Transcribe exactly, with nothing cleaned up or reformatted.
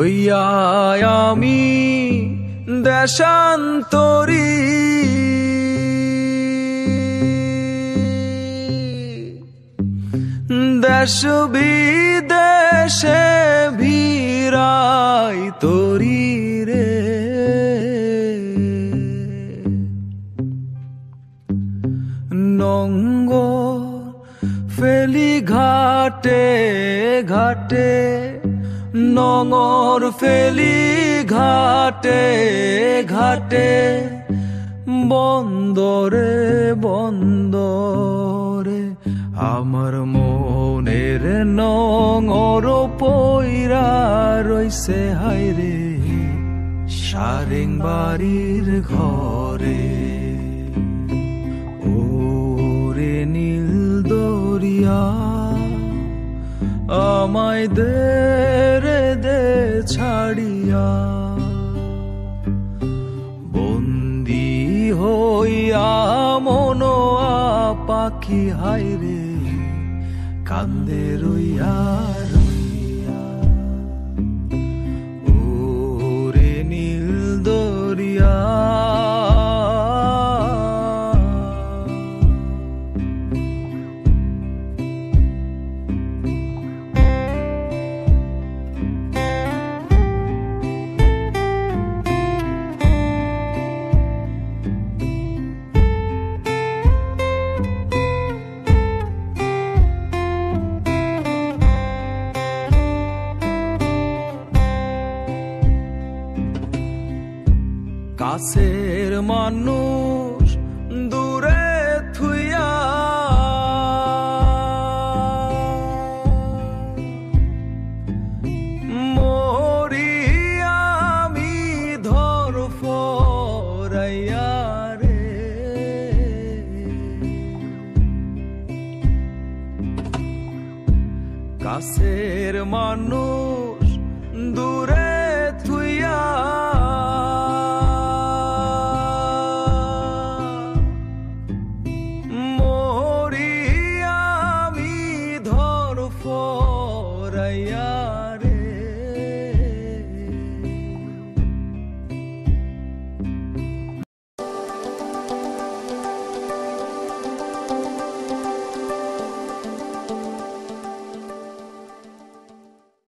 হইয়া আমি দেশান্তরী, দেশ বিদেশে ভিড়াই তরি রে। নঙ্গর ফেলি ঘাটে ঘাটে, নঙর ফেলি ঘাটে ঘাটে, বন্দরে বন্দরে আমার মনের নঙর পইরা রইছে হায়রে সারেং বাড়ির ঘরে। ওরে নীল দরিয়া আমায় দে রে দে ছাড়িয়া, বন্দি হইয়া মনোয়া পাখি হায়রে কান্দে রইয়া রইয়া। ওরে নীল দরিয়া কাছের মানুষ